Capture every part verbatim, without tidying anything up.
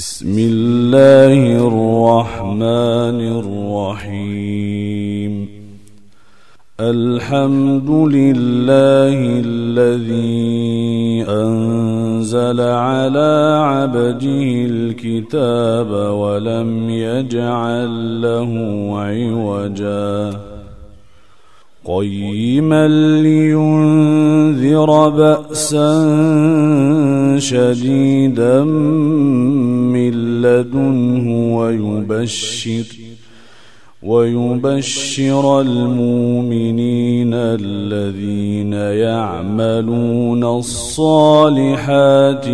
بسم الله الرحمن الرحيم. الحمد لله الذي أنزل على عبده الكتاب ولم يجعل له عوجا قيما لينذر بأسا شديدا من لدنه ويبشر ويبشر المؤمنين الذين يعملون الصالحات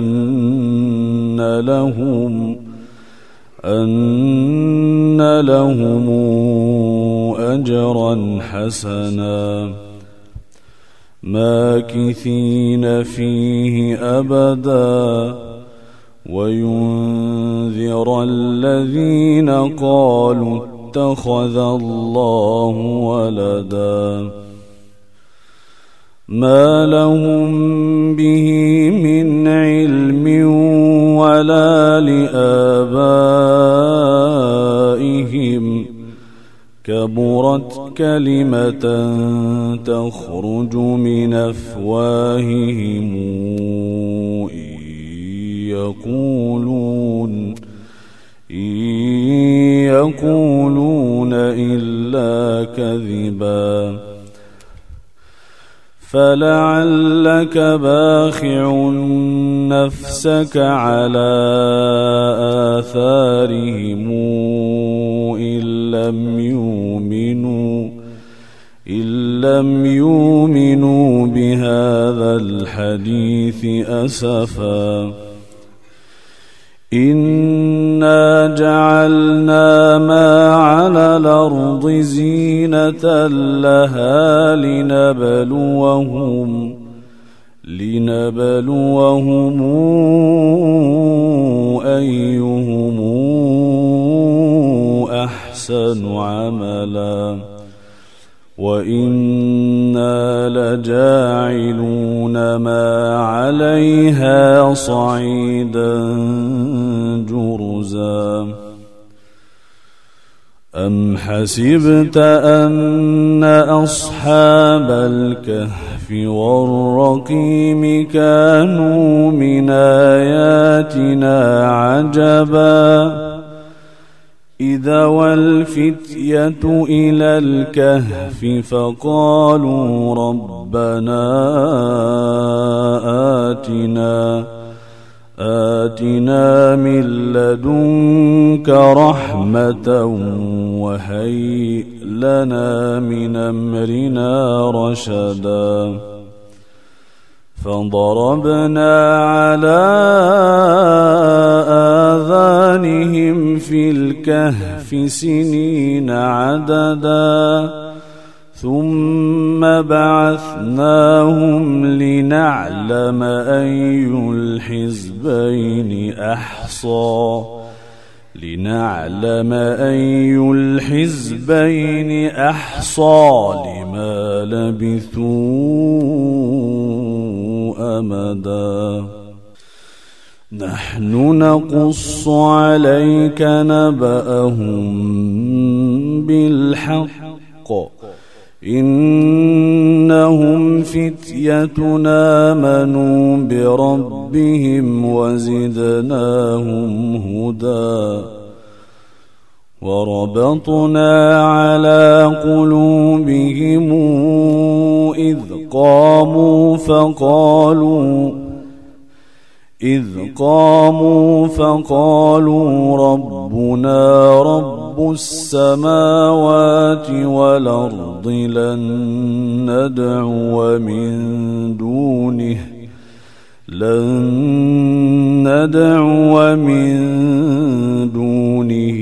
أن لهم أن لهم أجرا حسنا ماكثين فيه أبدا وينذر الذين قالوا اتخذ الله ولدا ما لهم به من علم ولا لآبائهم كبرت كلمة تخرج من أفواههم إن يقولون إن يقولون إلا كذبا فلعلك باخع نفسك على آثارهم إن لم يؤمنوا إن لم يؤمنوا بهذا الحديث أسفا إنا جعلنا ما على الأرض زينة لها لنبلوهم لنبلوهم أيهم أحسن عملا وإنا لجاعلون ما عليها صعيدا جرزا أم حسبت أن أصحاب الكهف والرقيم كانوا من آياتنا عجبا إذا والفتية إلى الكهف فقالوا ربنا آتنا آتنا من لدنك رحمة وهيئ لنا من أمرنا رشدا فضربنا على آذانهم في الكهف سنين عددا ثم بعثناهم لنعلم أي الحزبين أحصى لنعلم أي الحزبين أحصى لما لبثوا أمدا نحن نقص عليك نبأهم بالحق إنهم فتية آمنوا بربهم وزدناهم هدى وربطنا على قلوبهم إذ قاموا فقالوا إذ قاموا فقالوا ربنا رب السماوات والأرض لن ندعو من دونه لن ندعو من دونه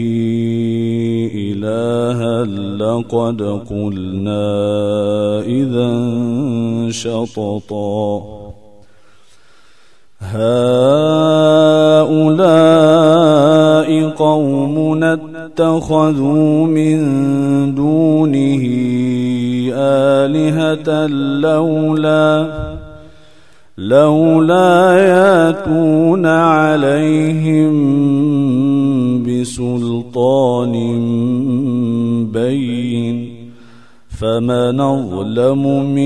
إلها لقد قلنا إذا شططا هؤلاء قومنا اتخذوا من دونه آلهة لولا لولا ياتون عليهم بسلطان بين فمن أظلم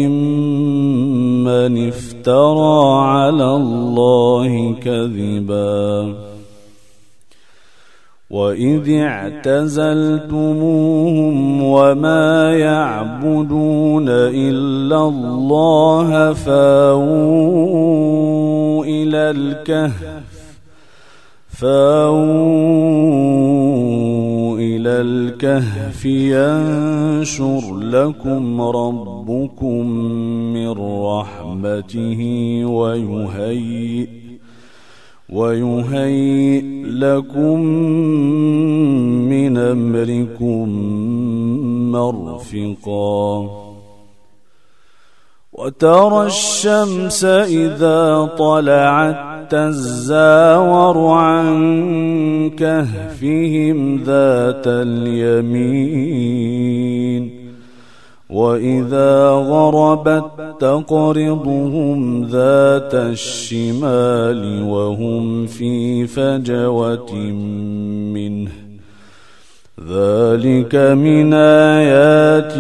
ممن افترى على الله كذبا وإذ اعتزلتموهم وما يعبدون إلا الله فاووا إلى الكهف فاووا إلى الكهف ينشر لكم ربكم من رحمته ويهيئ ويهيئ لكم من أمركم مرفقا وترى الشمس إذا طلعت تزاور عن كهفهم ذات اليمين وإذا غربت تقرضهم ذات الشمال وهم في فجوة منه ذلك من آيات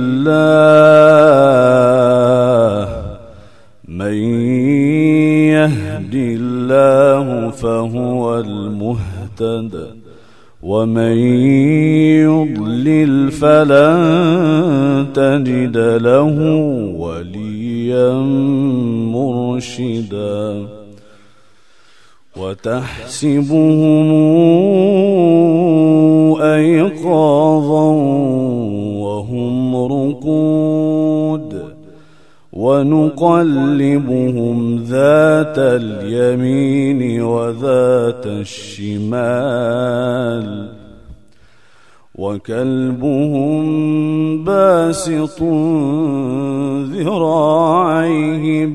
الله من يهد الله فهو المهتد ومن يضلل فلن تجد له وليا مرشدا وتحسبهم أيقاظا وهم رقود ونقلبهم ذات اليمين وذات الشمال وكلبهم باسط ذراعيه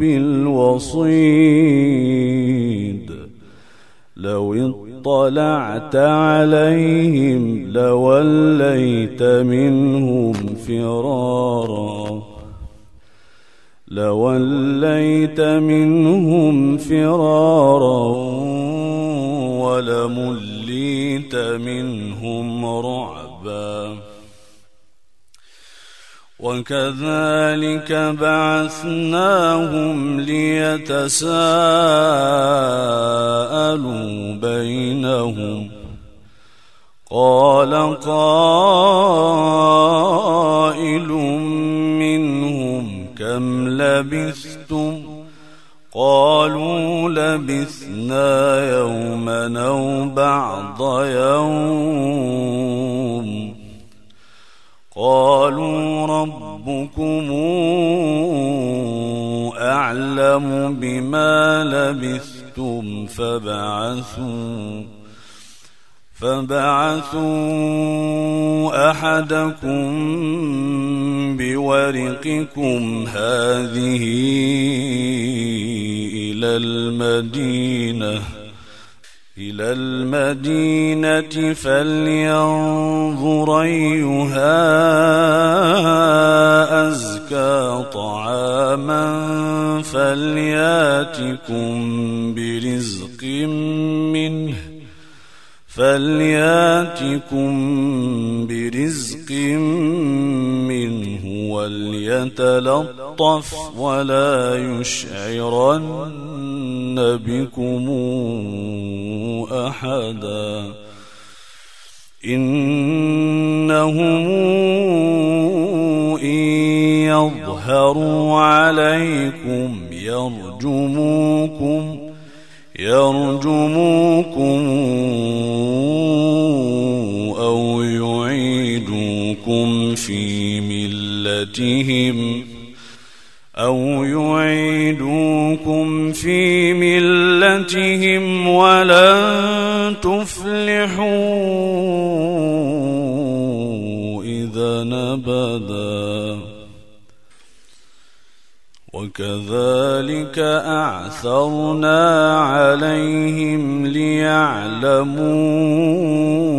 بالوصيد لو اطلعت عليهم لوليت منهم فرارا لوليت منهم فرارا ولمليت منهم رعبا وكذلك بعثناهم ليتساءلوا بينهم قال قائل منهم كم لبثتم قالوا لبثنا يوما أو بعض يوم قالوا ربكم أعلم بما لبثتم فبعثوا فبعثوا أحدكم بورقكم هذه إلى المدينة إلى المدينة فلينظر أيها أزكى طعاما فلياتكم برزق منه فلياتكم برزق منه وليتلطف ولا يشعرن بكم أحدا إنهم إن يظهروا عليكم يرجموكم يرجموكم أو يعيدوكم في ملتهم أو يعيدوكم في ملتهم ولن تفلحوا إذا أبدا وكذلك أعثرنا عليهم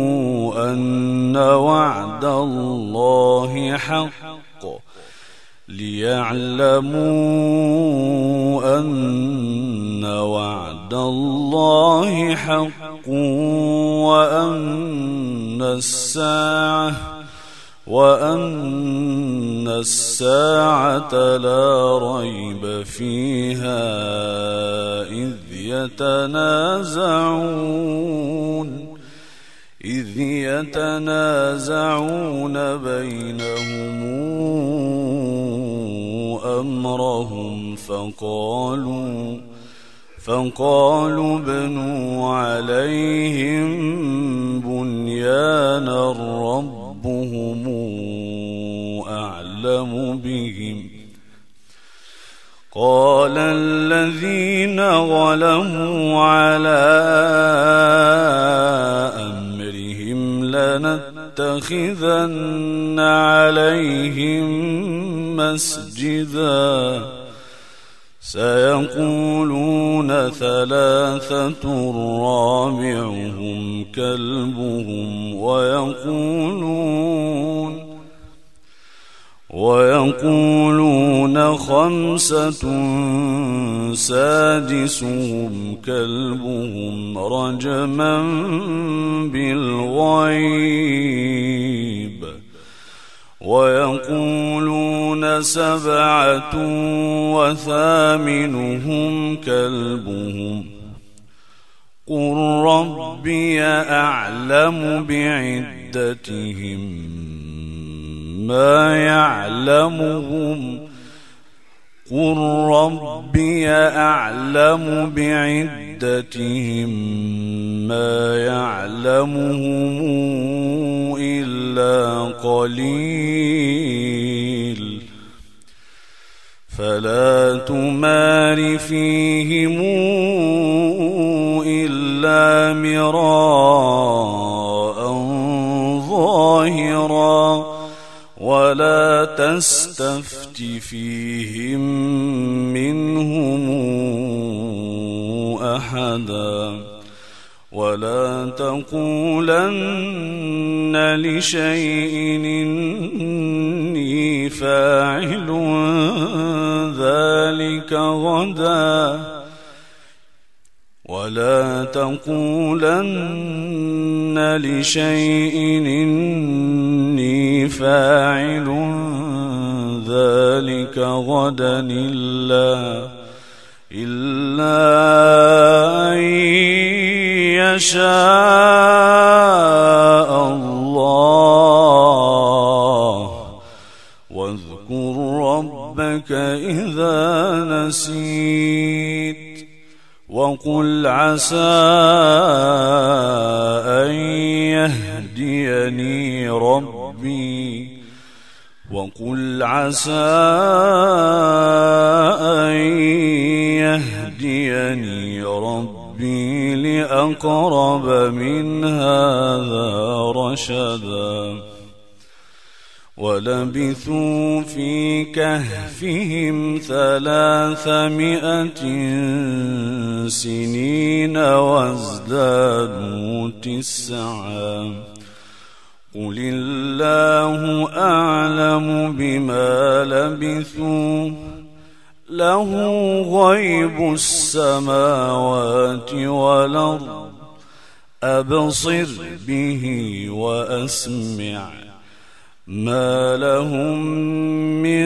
ليعلموا أن وعد الله حق ليعلموا أن وعد الله حق وأن الساعة وأن الساعة لا ريب فيها إذ يتنازعون إذ يتنازعون بينهم أمرهم فقالوا فقالوا ابنوا عليهم بنيانا ربهم أعلم بهم قال الذين غلبوا على أمرهم لنتخذن عليهم مسجدا سيقولون ثلاثة رابعهم كلبهم ويقولون ويقولون خمسة سادسهم كلبهم رجما بالغيب ويقولون سبعة وثامنهم كلبهم قل ربي أعلم بعدتهم ما يعلمهم قل ربي أعلم بعدتهم ما يعلمهم إلا قليل فلا تمار فيهم إلا مراء ظاهرا ولا تستفت فيهم منهم أحدا ولا تقولن لشيء إني فاعل ذلك غدا ولا تقولن لشيء إني فاعل ذلك غدا إلا إلا أن يشاء الله واذكر ربك إذا نسيت وقل عسى أن يهديني ربي وقل عسى أن يهديني ربي لأقرب من هذا رشدا ولبثوا في كهفهم ثلاثمائة سنين وازدادوا تسعا قل الله أعلم بما لبثوا له غيب السماوات والأرض أبصر به وأسمع ما لهم من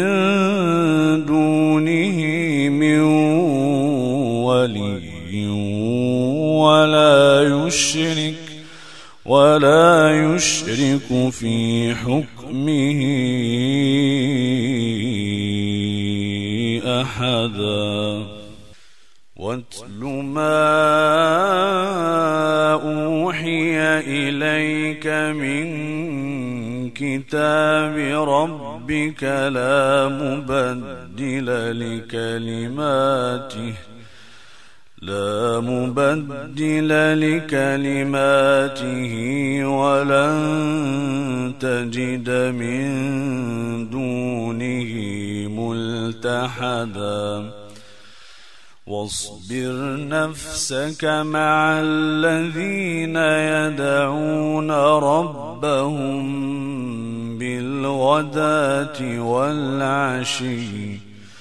دونه من ولي ولا يشرك ولا يشرك في حكمه أحدا واتل ما أوحي إليك من كتاب ربك لا مبدل لكلماته لا مبدل لكلماته ولن تجد من دونه ملتحدا واصبر نفسك مع الذين يدعون ربهم بالغداة بالغداة والعشي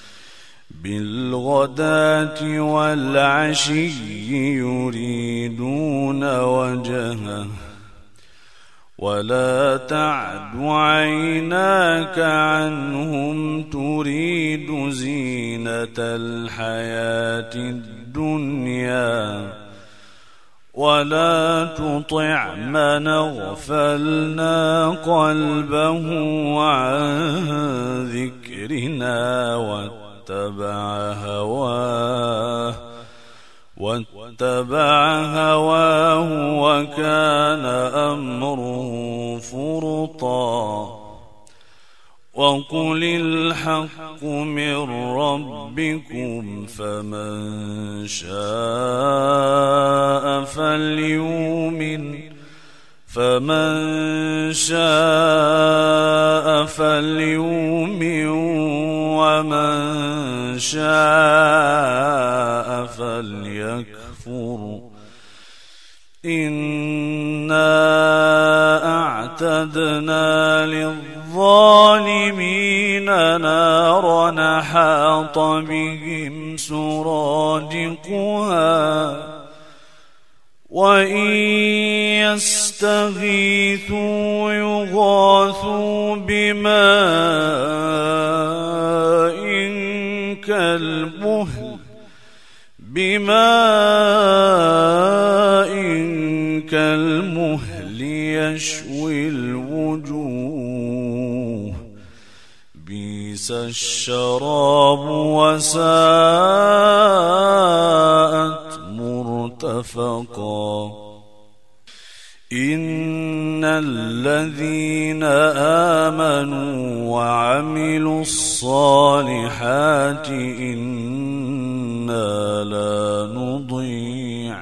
بالغداة والعشي يريدون وجهه ولا تعد عيناك عنهم تريد زينة الحياة الدنيا ولا تطع من اغفلنا قلبه عن ذكرنا واتبع هواه واتبع هواه وكان أمره فرطا وقل الحق من ربكم فمن شاء فليؤمن فمن شاء فليؤمن ومن شاء فليكفر إنا أعتدنا للظالمين نارا حاط بهم سرادقها وإن يستغيثوا يغاثوا بماء كالمهل بماء كالمهل يشوي الوجوه بئس الشراب وساءت مرتفقا إن الذين آمنوا وعملوا الصالحات إنا لا نضيع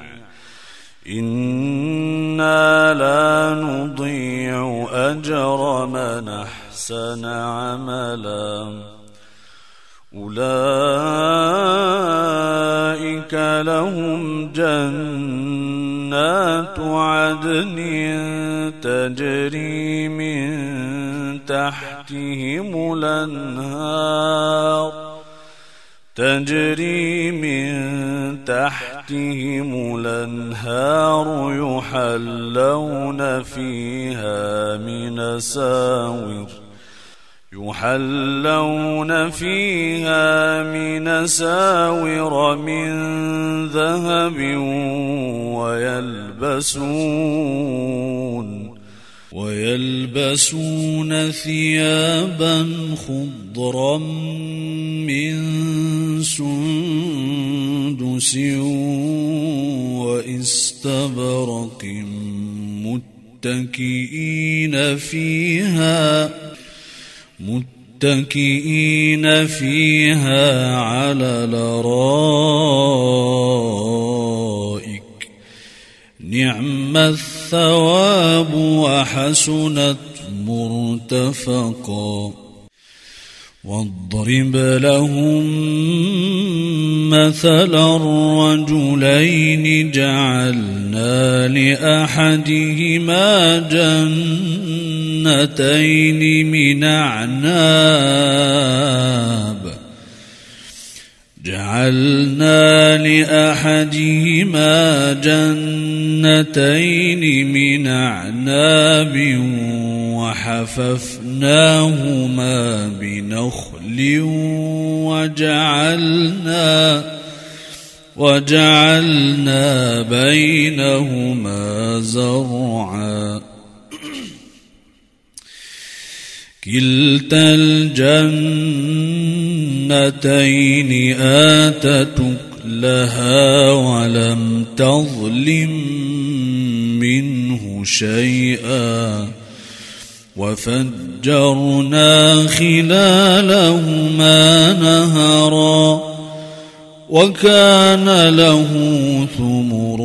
إنا لا نضيع أجر من أحسن عملا أولئك لهم جنات عدن تجري من تحتهم الأنهار تجري من تحتهم الأنهار يحلون فيها من أساور يحلون فيها من أساور من ذهب ويلبسون ويلبسون ثيابا خضرا من سندس واستبرق متكئين فيها متكئين فيها على الأرائك نعم الثواب وحسنت مرتفقا واضرب لهم مثلا الرجلين جعلنا لأحدهما جنتين من أعناب جعلنا لأحدهما جنتين من أعناب وحففناهما بنخل وجعلنا وجعلنا بينهما زرعا كلتا الجنتين آتت أكلها ولم تظلم منه شيئا وفجرنا خلالهما نهرا وكان له ثمر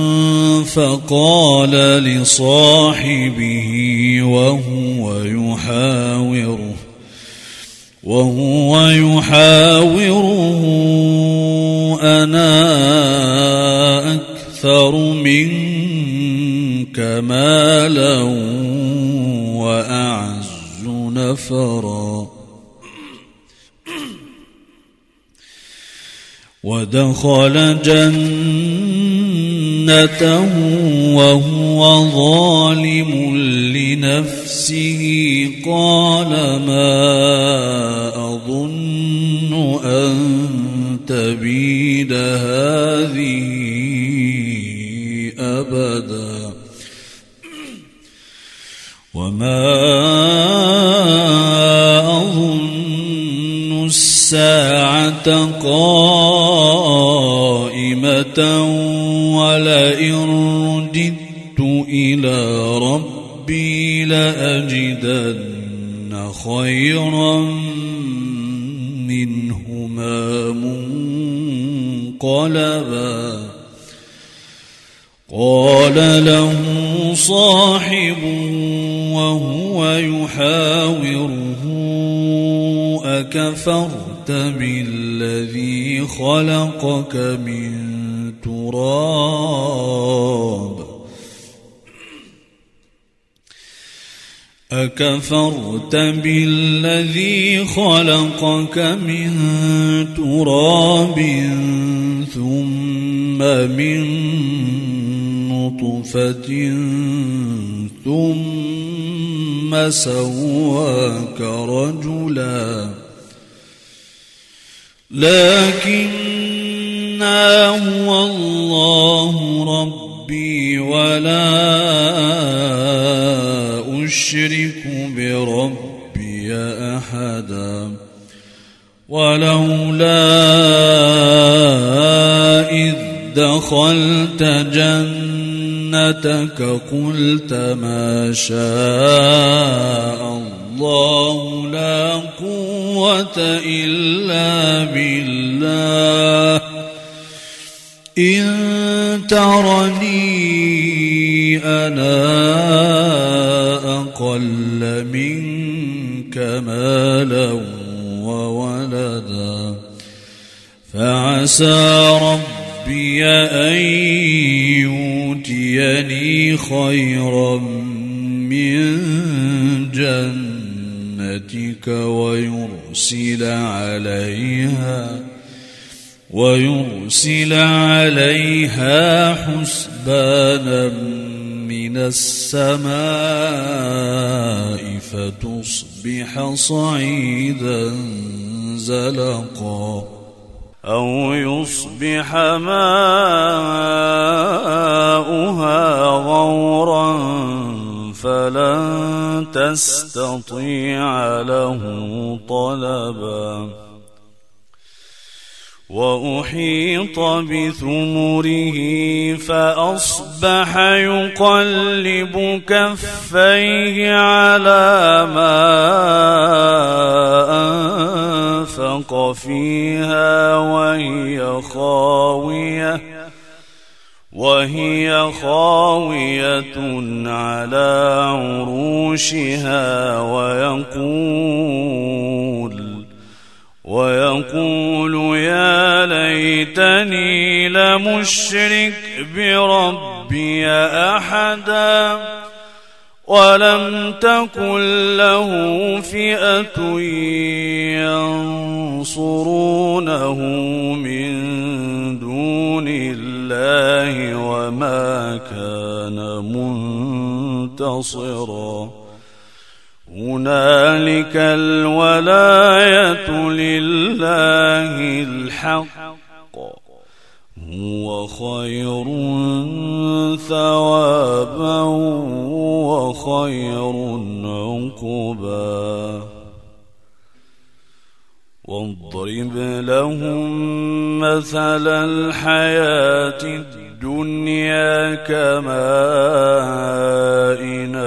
فقال لصاحبه وهو يحاوره وهو يحاوره أنا أكثر منك مالا وأعز نفرا ودخل جنته وهو ظالم لنفسه قال ما أظن أن تبيد هذه أبدا وما أظن الساعة قائمة ولئن رددت إلى ربي لأجدن خيرا منهما منقلبا قال له صاحبه وهو يحاوره أكفرت بالذي خلقك من تراب أكفرت بالذي خلقك من تراب ثم من نطفة ثم سواك رجلا لكن هو الله ربي ولا أشرك بربي أحدا ولولا إذ دخلت جنتك قلت ما شاء الله لا قوة إلا بالله إن ترني أنا أقل منك مالا وولدا فعسى ربي أن يؤتيني خيرا من جنتك ويرسل عليها ويرسل عليها حسبانا من السماء فتصبح صعيدا زلقا أو يصبح ماؤها غورا فلن تستطيع له طلبا وأحيط بثمره فأصبح يقلب كفيه على ما أنفق فيها وهي خاوية وهي خاوية على عروشها ويقول ويقول يا ليتني لمشرك بربي أحدا ولم تكن له فئة ينصرونه من دون الله وما كان منتصرا هنالك الولاية لله الحق هو خير ثوابا وخير عقبا واضرب لهم مثل الحياة الدنيا كماء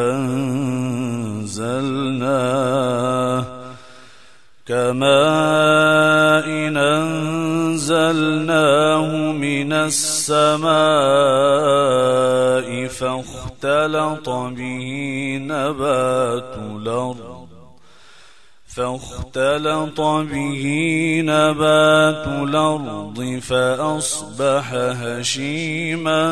أنزلناه كماء أنزلناه من السماء فاختلط به نبات الأرض فاختلط به نبات الأرض فأصبح هشيما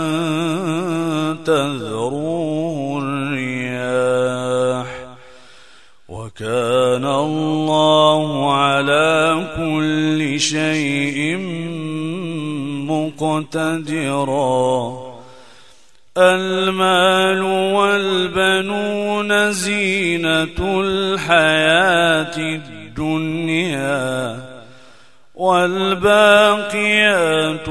تذروه الرياح وكان الله على كل شيء مقتدرا. المال والبنون زينة الحياة الدنيا، والباقيات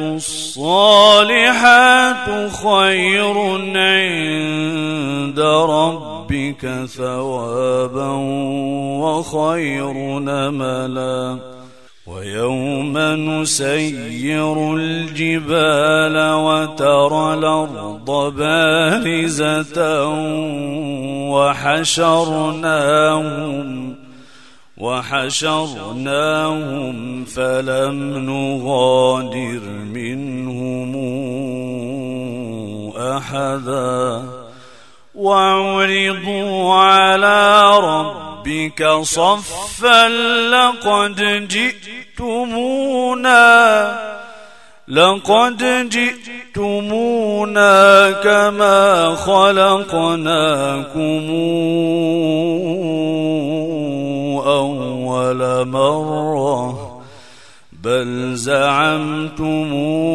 الصالحات خير عند ربك ثوابا وخير نملا. ويوم نسير الجبال وترى الأرض بارزة وحشرناهم وحشرناهم فلم نغادر منهم أحدا. وعرضوا على ربك صفا لقد جئتمونا لقد جئتمونا كما خلقناكم أول مرة بل زعمتم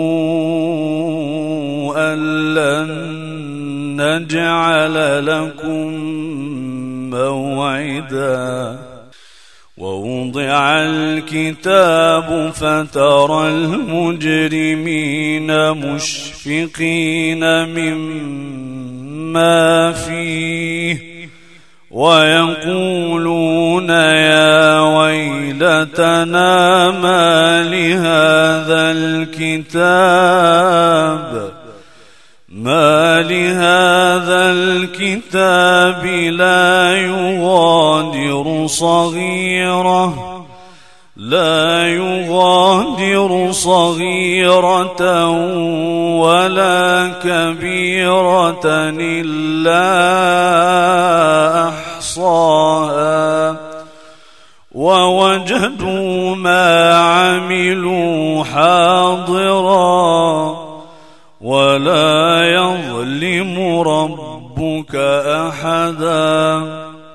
أن لن نجعل لكم موعدا. ووضع الكتاب فترى المجرمين مشفقين مما فيه ويقولون يا ويلتنا ما لهذا الكتاب ما لهذا الكتاب لا يغادر صغيرة لا يغادر صغيرة ولا كبيرة إلا أحصاها ووجدوا ما عملوا حاضرا ولا يظلم ربك أحدا.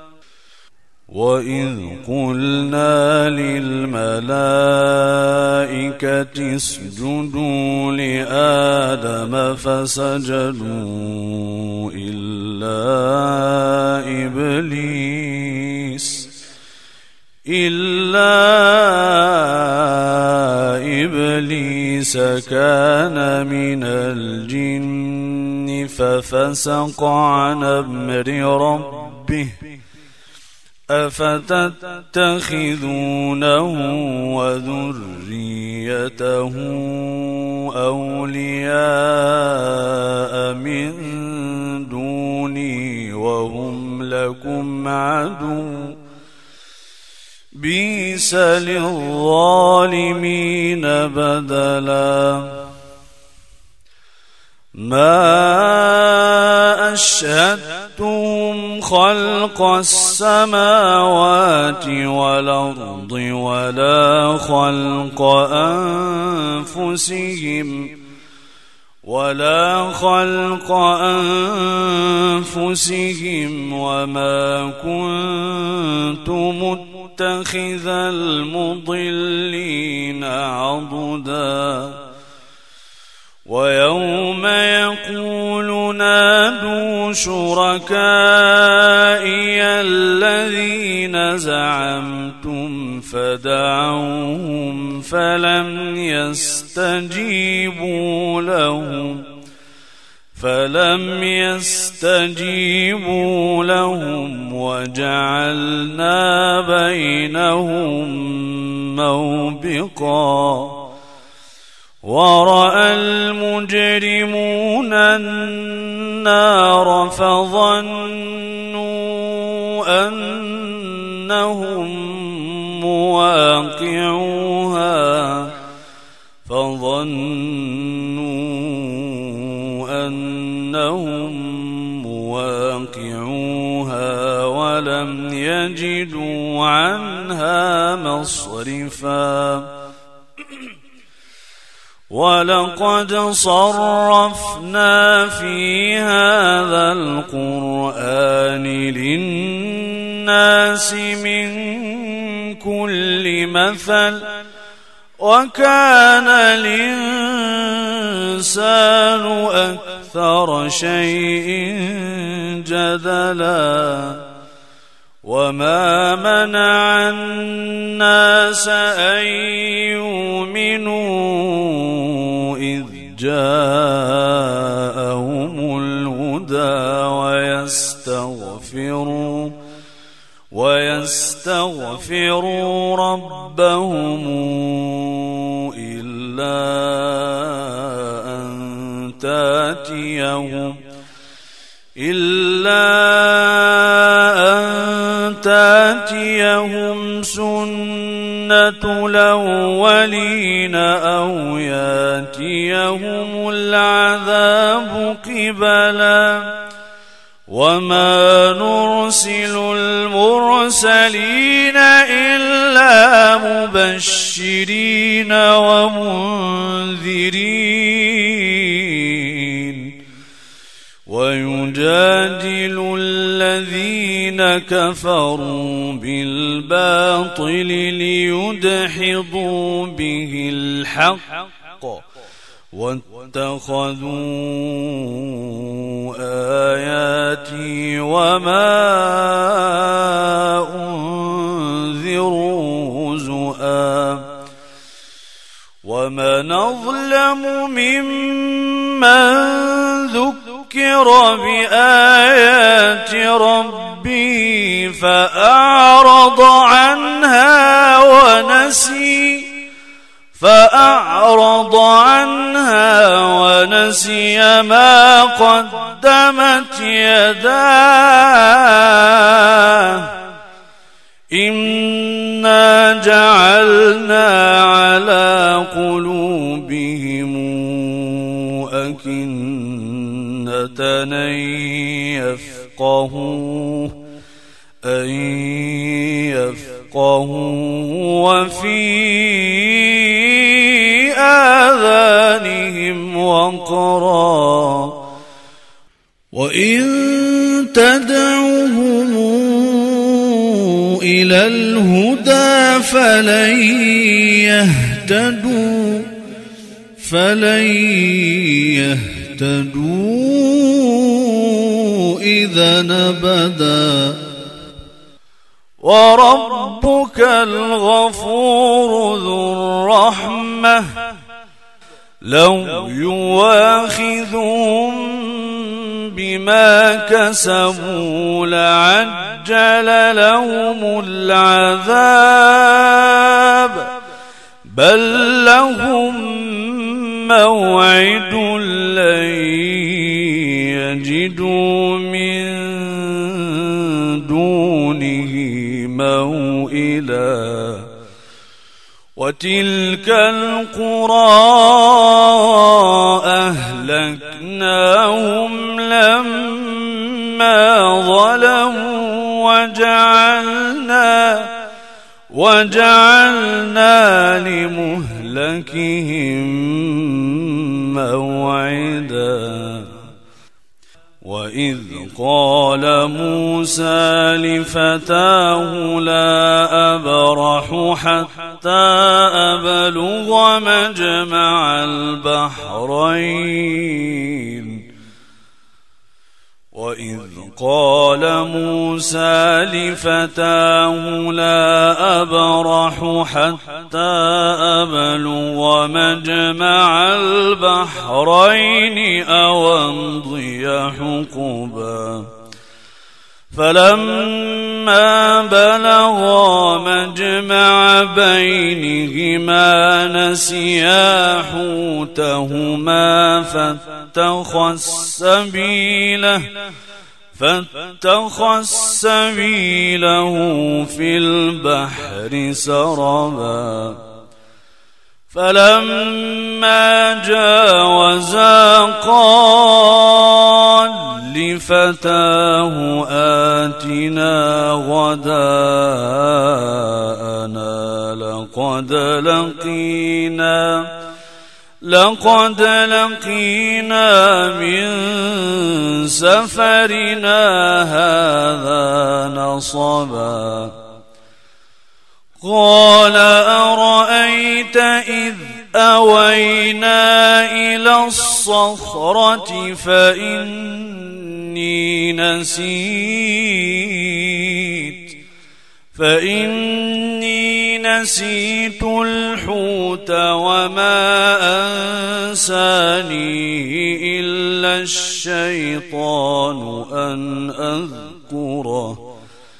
وإذ قلنا للملائكة اسجدوا لآدم فسجدوا إلا إبليس إلا إبليس كان من الجن ففسق عن أمر ربه أفتتخذونه وذريته أولياء من دوني وهم لكم عدو بئس للظالمين بدلا. ما أشهدتهم خلق السماوات والأرض ولا خلق أنفسهم ولا خلق أنفسهم وما كنت متخذ المضلين عضدا. ويوم يقول نادوا شركائي الذين زعمتم فدعوهم فلم يستجيبوا لهم فلم يستجيبوا لهم وجعلنا بينهم موبقا. ورأى المجرمون النار فظنوا أنهم مواقعوها فظنوا أنهم مواقعوها ولم يجدوا عنها مصرفا. ولقد صرفنا في هذا القرآن للناس الناس من كل مثل وكان الإنسان أكثر شيء جدلا وما منع الناس أن يؤمنوا إذ جاءهم الهدى ويستغفروا ويستغفروا ربهم إلا أن تأتيهم إلا أن تأتيهم سنة الأولين أو يأتيهم العذاب قبلا وما نرسل المرسلين إلا مبشرين ومنذرين ويجادل الذين كفروا بالباطل ليدحضوا به الحق واتخذوا آياتي وما أنذروا هزؤا ومن أظلم ممن ذكر بآيات ربه فأعرض عنها ونسي فأعرض عنها ونسي ما قدمت يداه إنا جعلنا على قلوبهم أكنة أن يفقهوه أن يفقهوا وفي آذانهم وقرا وإن تدعوهم إلى الهدى فلن يهتدوا فلن يهتدوا إذا أبدا وربك الغفور ذو الرحمة لو يواخذهم بما كسبوا لعجل لهم العذاب بل لهم موعد لن يجدوا من دونه موئلا وتلك القرى أهلكناهم لما ظلموا وجعلنا وجعلنا لمهلكهم موعدا وإذ قال موسى لفتاه لا أبرح حتى أبلغ مجمع البحرين وإذ قال موسى لفتاه لا أبرح حتى أبلغ مجمع البحرين أو أمضي حقبا فلما بلغا مجمع بينهما نسيا حوتهما فاتخذ سبيله فاتخذ سبيله في البحر سربا فلما جاوزا قال لفتاه آتنا غداءنا لقد لقينا لقد لقينا من سفرنا هذا نصبا قال أرأيت إذ أوينا إلى الصخرة فإني نسيت فإني نسيت الحوت وما أنسانيه إلا الشيطان أن أذكره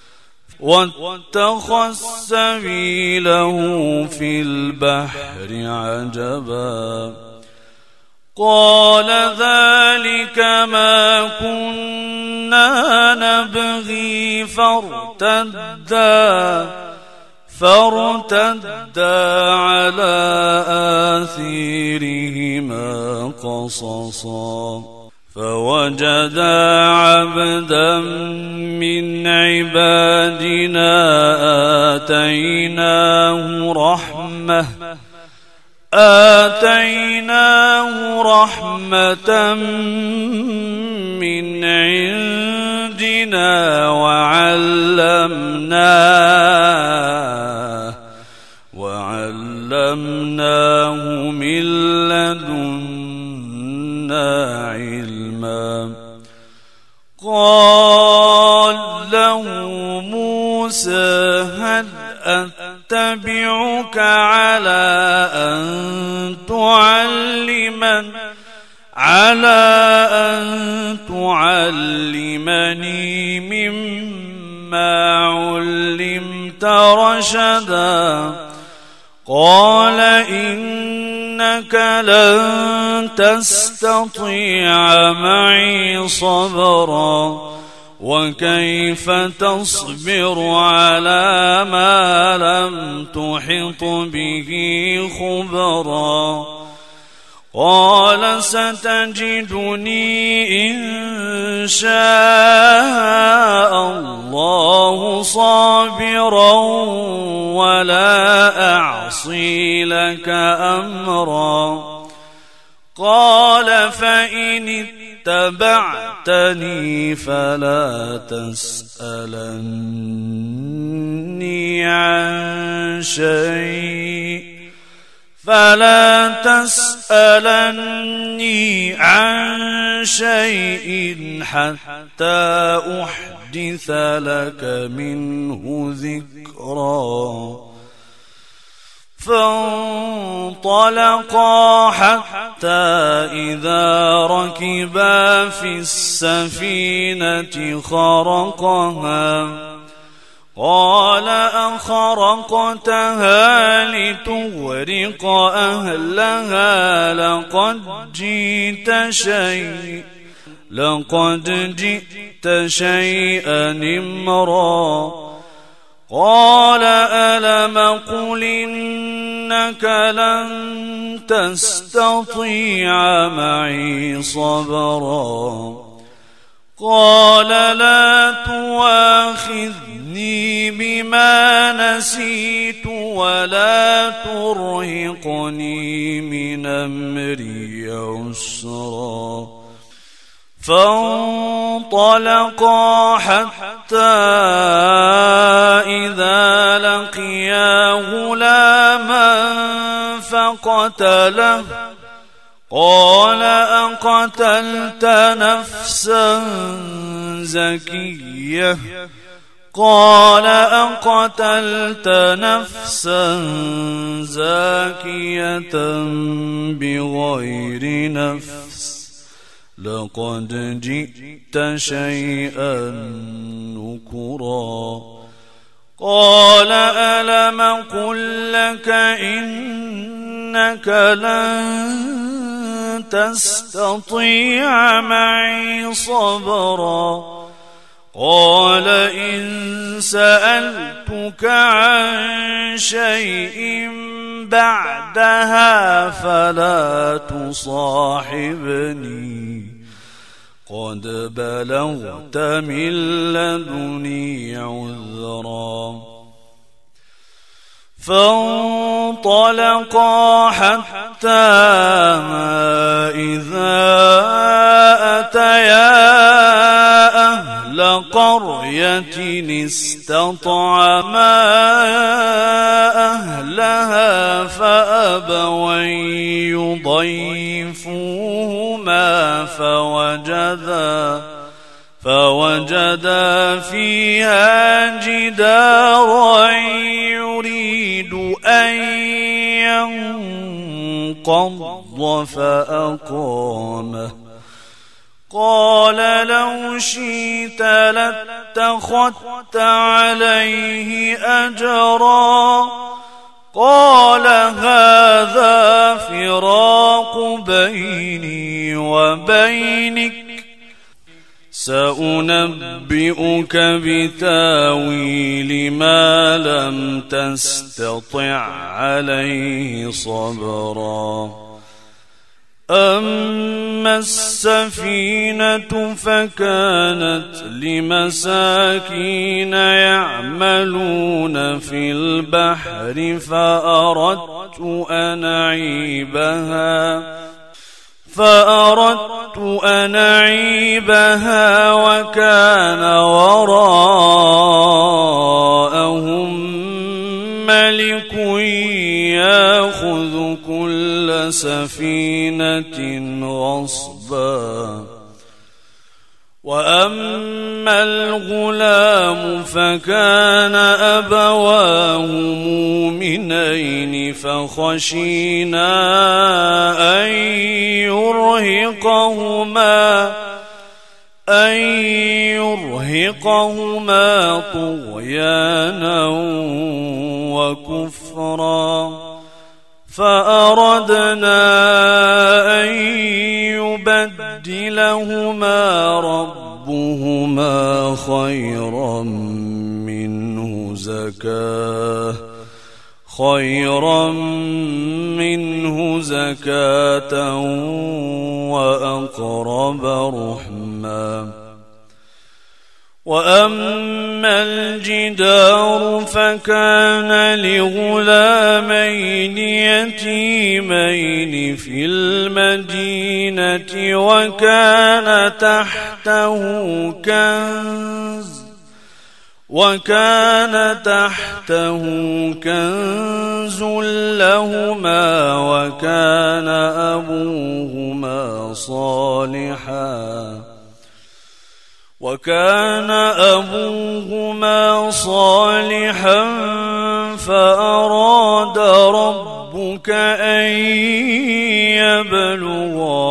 واتخذ سبيله في البحر عجبا قال ذلك ما كنا نبغي فارتدا فارتدا على آثيرهما قصصا فوجدا عبدا من عبادنا آتيناه رحمة آتيناه رحمة من عندنا وعلمناه وعلمناه من لدنا علما قال له موسى هل أتبعك على أن تعلمن على أن تعلمني مما علمت رشدا قال إنك لن تستطيع معي صبرا وكيف تصبر على ما لم تحط به خبرا قال ستجدني إن شاء الله صابرا ولا أعصي لك أمرا قال فإن اتبعتني فلا تسألني عن شيء فلا تسألني عن شيء حتى أحدث لك منه ذكرا فانطلقا حتى إذا ركبا في السفينة خرقها قال أخرقتها لتغرق أهلها لقد جئت شيء لقد جئت شيئا إمرا قال ألم قل إنك لن تستطيع معي صبرا قال لا تؤاخذني بما نسيت ولا ترهقني من أمري عسرا فانطلقا حتى إذا لقيا غلاما فقتله قال أقتلت نفسا زكية قال أقتلت نفسا زاكية بغير نفس لقد جئت شيئا نكرا قال ألم قل لك إنك لن تستطيع معي صبرا قال إن سألتك عن شيء بعدها فلا تصاحبني قد بلغت من لدني عذرا فانظر فانطلقا حتى إذا أتيا أهل قرية استطعما أهلها فأبوا أن يضيفوهما فوجدا فوجدا فيها جدارا يريد أن ينقض فأقامه قال لو شئت لاتخذت عليه أجرا قال هذا فراق بيني وبينك سأنبئك بتاويل ما لم تستطع عليه صبرا أما السفينة فكانت لمساكين يعملون في البحر فأردت أن أعيبها فأردت أن أعيبها وكان وراءهم ملك يأخذ كل سفينة غصبا وأما الغلام فكان أبواه مؤمنين فخشينا أن يرهقهما أن يرهقهما طغيانا وكفرا فأردنا أن يبدلهما ربهما خيرا منه زكاة خيرا منه زكاة وأقرب رحما وأما الجدار فكان لغلامين يتيمين في المدينة وكان تحته كنز وكان تحته كنز لهما وكان أبوهما صالحا وكان أبوهما صالحا فأراد ربك أن يبلغا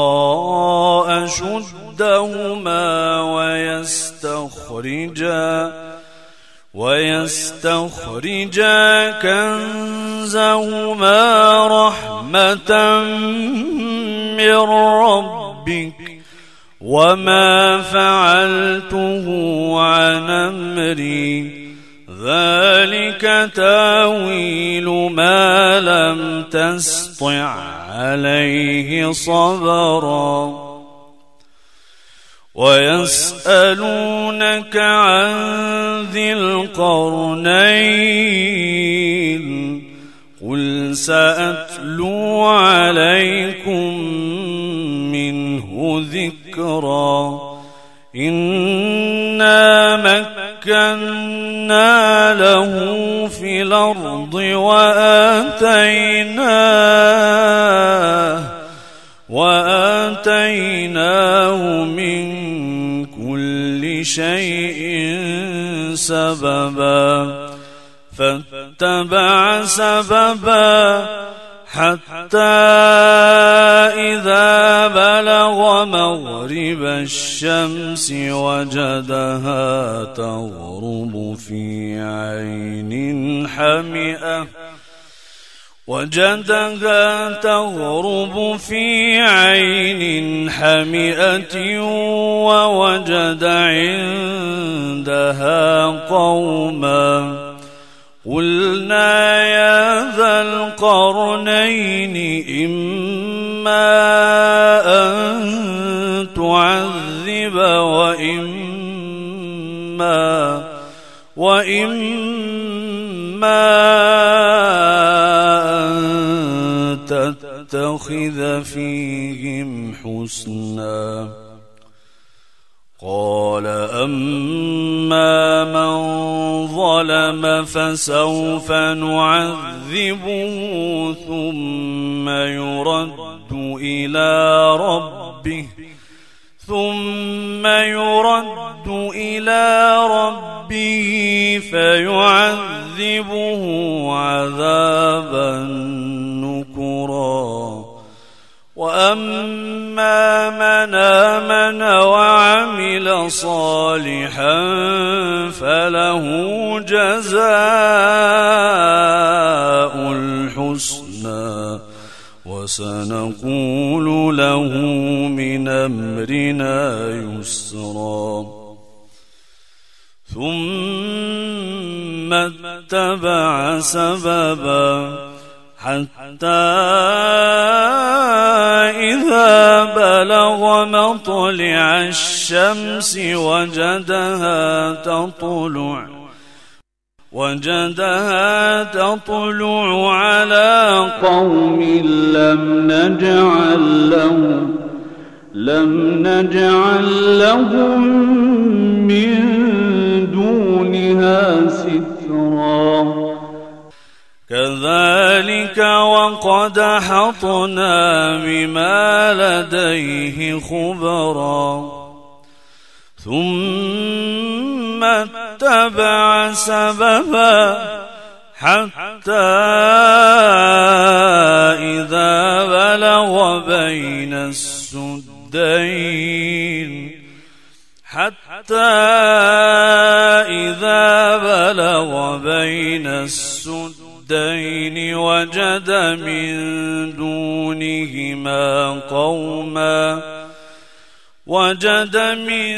أشدهما ويستخرجا ويستخرجا كنزهما رحمة من ربك وما فعلته عن أمري ذلك تاويل ما لم تسطع عليه صبرا ويسألونك عن ذي القرنين قل سأتلو عليكم منه ذكرا إنا مكنا له في الأرض وآتيناه وآتيناه من كل شيء سببا فاتبع سببا حتى إذا بلغ مغرب الشمس وجدها تغرب في عين حمئة وجدها تغرب في عين حمئة ووجد عندها قوما قلنا يا ذا القرنين إما أن تعذب وإما, وإما نتخذ فيهم حسنا قال أما من ظلم فسوف نعذبه ثم يرد إلى ربه ثم يرد إلى ربه فيعذبه عذابا نكرا وأما من آمن وعمل صالحا فله جزاء الحسنى وسنقول له من أمرنا يسرا ثم اتبع سببا حتى إذا بلغ مطلع الشمس وجدها تطلع وجدها تطلع على قوم لم نجعل لهم لم نجعل لهم من دونها سترا كذلك وقد أحطنا بما لديه خبرا ثم اتبع سببا حتى إذا بلغ بين السدين حتى إذا بلغ بين السدين وجد من دونهما قوما وجد من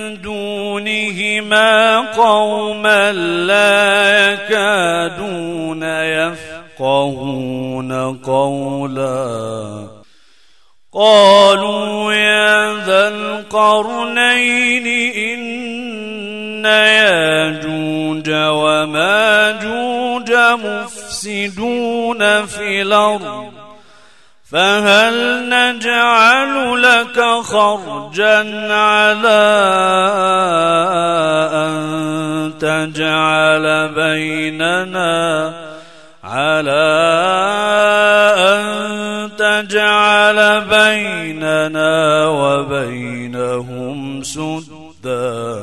دونهما قوما لا يكادون يفقهون قولا قالوا يا ذا القرنين إن ياجوج وماجوج مفسدون في الأرض فهل نجعل لك خرجا على أن تجعل بيننا على أن تجعل بيننا وبينهم سدا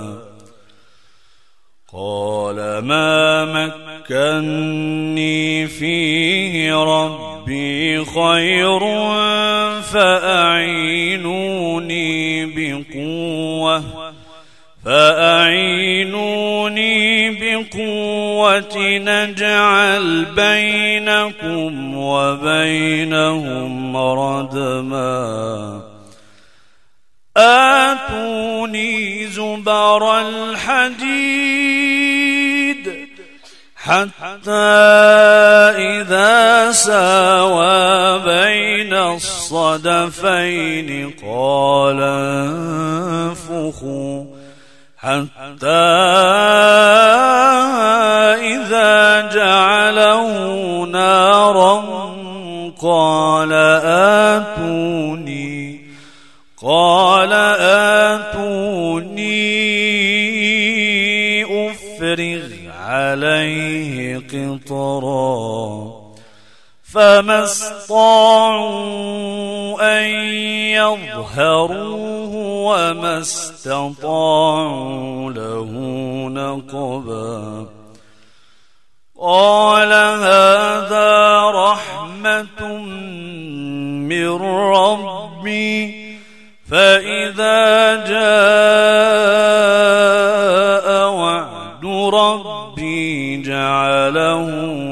قال ما مكني فيه ربي خير فأعينوني بقوة فأعينوني بقوة نجعل بينكم وبينهم ردما آتوني زبر الحديد حتى إذا ساوى بين الصدفين قال انفخوا حتى إذا جعله نارا قال آتوني قال آتوني أفرغ عليه قطرا فما استطاعوا أن يظهروه وما استطاعوا له نقبا قال هذا رحمة من ربي فإذا جاء وعد ربي جعله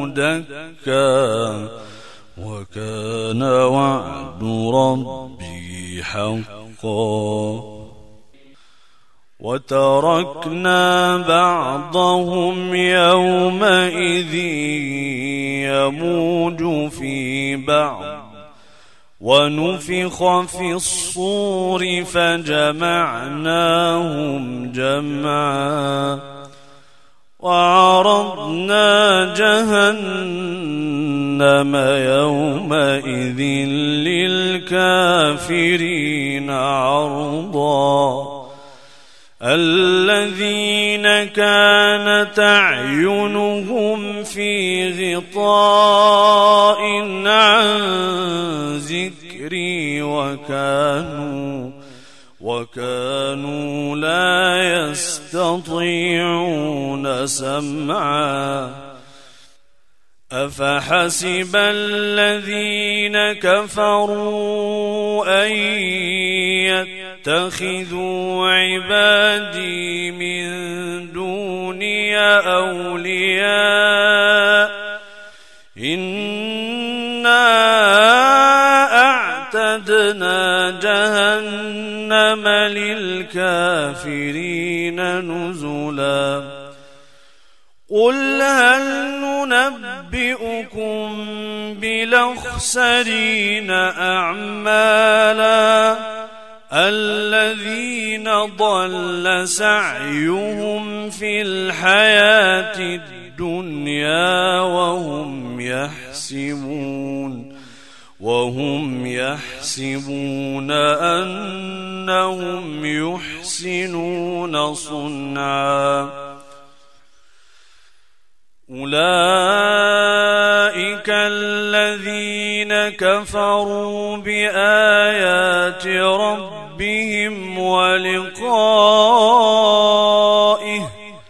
دكا وكان وعد ربي حقا وتركنا بعضهم يومئذ يموج في بعض ونفخ في الصور فجمعناهم جمعا وعرضنا جهنم يومئذ للكافرين عرضا الذين كانت أعينهم في غطاء عن ذكري وكانوا وكانوا لا يستطيعون سمعا أفحسب الذين كفروا أن يتخذوا عبادي من دوني أولياء إنا أعتدنا جهنم للكافرين نزلا قل هل ننبئكم بالأخسرين أعمالا الذين ضل سعيهم في الحياة الدنيا وهم يحسبون وهم يحسبون أنهم يحسنون صنعا أولئك الذين كفروا بآيات ربهم ولقائه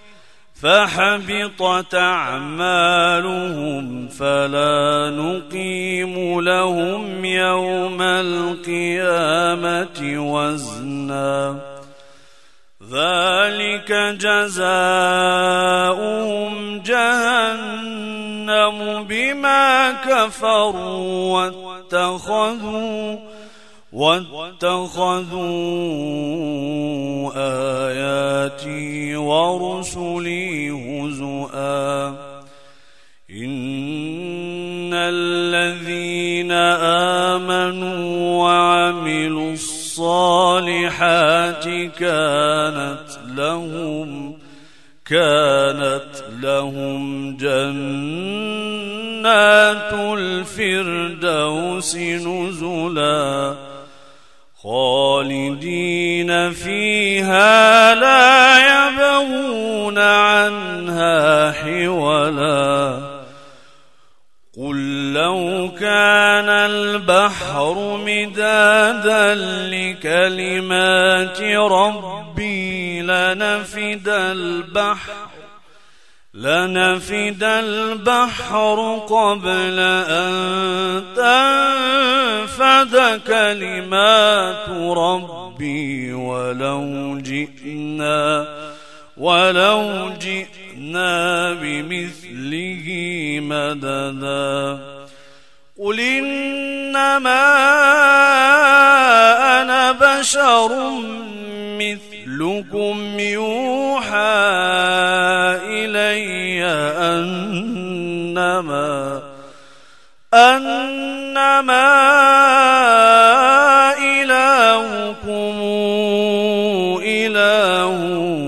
فحبطت أعمالهم فلا نقيم لهم يوم القيامة وزنا ذلك جزاؤهم جهنم بما كفروا واتخذوا واتخذوا آياتي ورسلي هزؤا إن الذين آمنوا وعملوا الصالحات كانت لهم كانت لهم جنات الفردوس نزلا خالدين فيها لا يبغون عنها حولا قل لو كان البحر مدادا لكلمات ربي لنفد البحر لنفد البحر قبل أن تنفد كلمات ربي ولو جئنا ولو جئنا بمثله مددا قل إنما أنا بشر مثلكم يوحى إلي أنما أنما إلهكم إله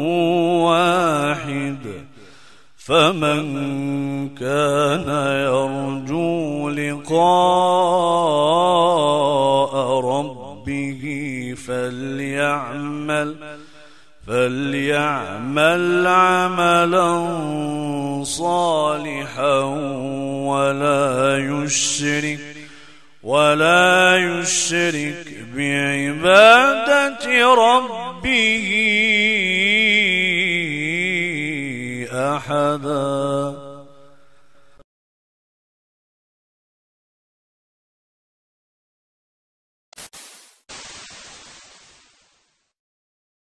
واحد فمن كان يرجو لقاء ربه فليعمل فليعمل عملا صالحا ولا يشرك ولا يشرك بعبادة ربه أحدا.